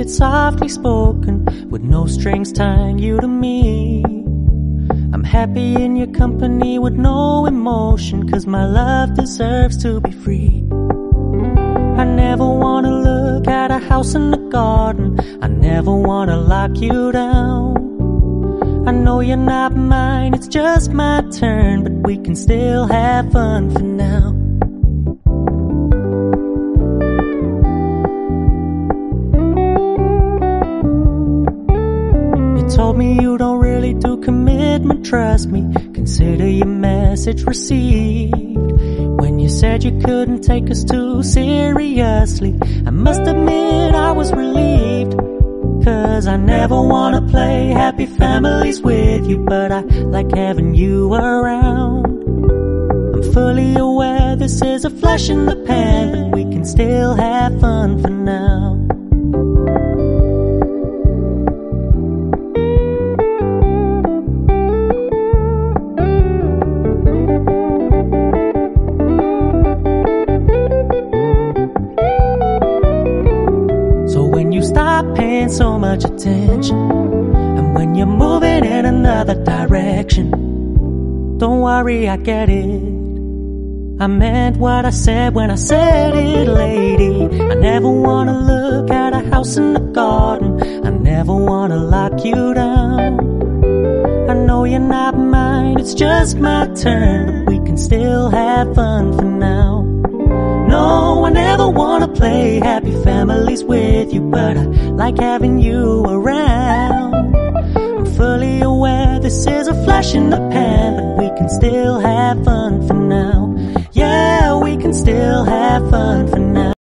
it's softly spoken, with no strings tying you to me. I'm happy in your company with no emotion, 'cause my love deserves to be free. I never wanna look at a house in the garden, I never wanna lock you down. I know you're not mine, it's just my turn, but we can still have fun for now. You told me you don't really do commitment, trust me, consider your message received. When you said you couldn't take us too seriously, I must admit I was relieved. 'Cause I never wanna play happy families with you, but I like having you around. I'm fully aware this is a flash in the pan, but we can still have fun for now. Stop paying so much attention, and when you're moving in another direction, don't worry, I get it. I meant what I said when I said it, lady. I never wanna look at a house in the garden, I never wanna lock you down. I know you're not mine, it's just my turn, but we can still have fun for now. No, I never wanna play happy families with you, but I like having you around. I'm fully aware this is a flash in the pan, but we can still have fun for now. Yeah, we can still have fun for now.